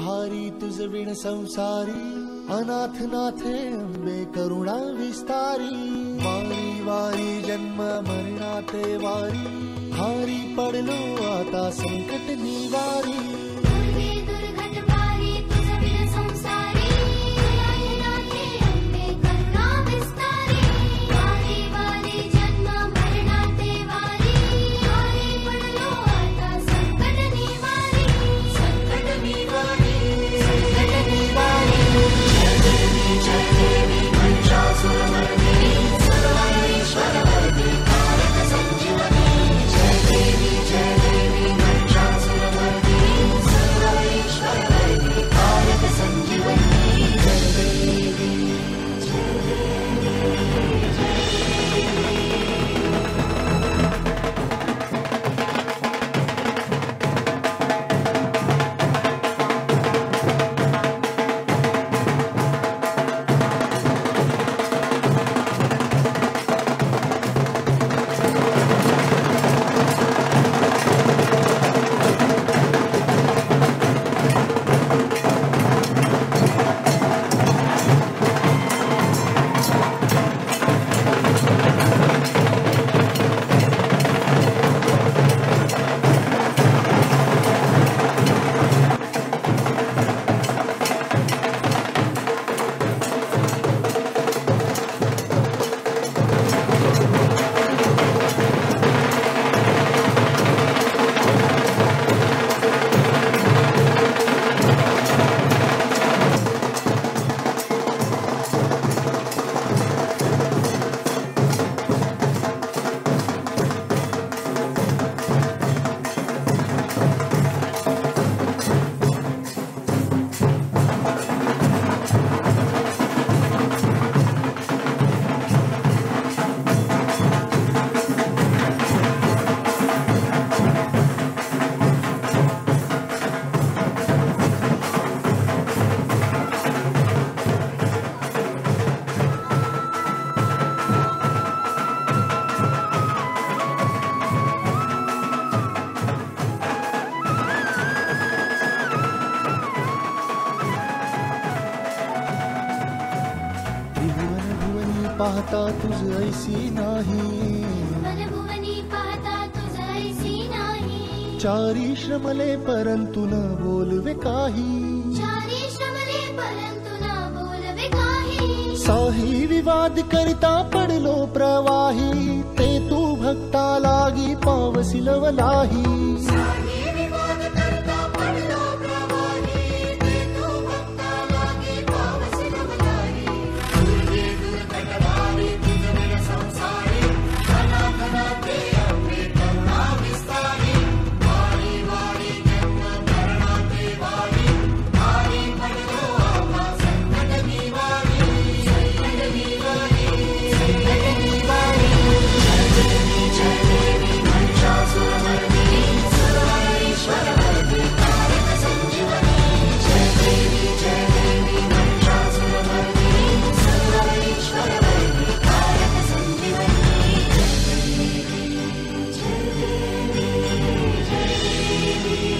भारी तुझ विण संसारी, अनाथ नाथे अंबे करुणा विस्तारी. वारी वारी जन्म मरणाते वारी, भारी पडलो आता संकट निवारी. दुर्घट भारी तुझ विण संसारी, अनाथ नाथे अंबे करुणा विस्तारी. वारी वारी जन्म मरणाते वारी, भारी पडलो आता संकट निवारी. संकट निवारी, संकट निवारी. जय देवी महिषासुरमर्दिनी, सर्वेश्वरवरदी कारक संजीवनी. जय देवी महिषासुरमर्दिनी, सर्वेश्वरवरदी कारक संजीवनी. जय देवी, जय देवी, जय देवी. पाहता तुझ ऐसी नाही, मनभुवनी पाहता तुझ ऐसी नाही. चारी श्रमले परंतु न बोलवे काही, चारी श्रमले परंतु न बोलवे काही. साही विवाद करिता पडलो प्रवाही, ते तू भक्ता लागी पावसी लवलाही. साही विवाद करता पडलो प्रवाही, ते तू भक्ता लागी पावसी लवलाही. दुर्गे दुर्घट भारी तुझ विण संसारी, अनाथ नाथे अंबे करुणा विस्तारी. वारी वारी जन्म मरणाते वारी, भारी पडलो आता संकट निवारी. संकट निवारी, संकट निवारी. जय देवी महिषासुरमर्दिनी, सर्वेश्वरवरदी कारक संजीवनी. जय देवी महिषासुरमर्दिनी, सर्वेश्वरवरदी कारक संजीवनी. जय देवी, जय देवी.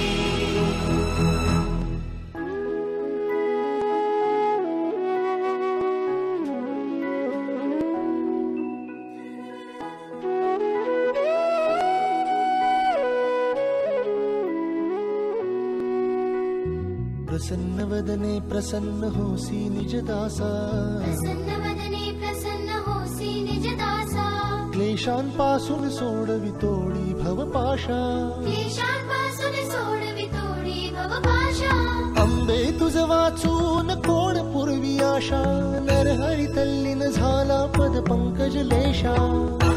प्रसन्न वदने प्रसन्न होसी निज दासा, प्रसन्न वदने प्रसन्न होसी निज दासा. क्लेशांपासून सोडवितोडी भवपाशा. क्लेशांपासून सोडवितोडी भवपाशा. अंबे तुझ वाचून कोण पूर्वी आशा, नरहरी तल्लीन झाला पद पंकज लेशा.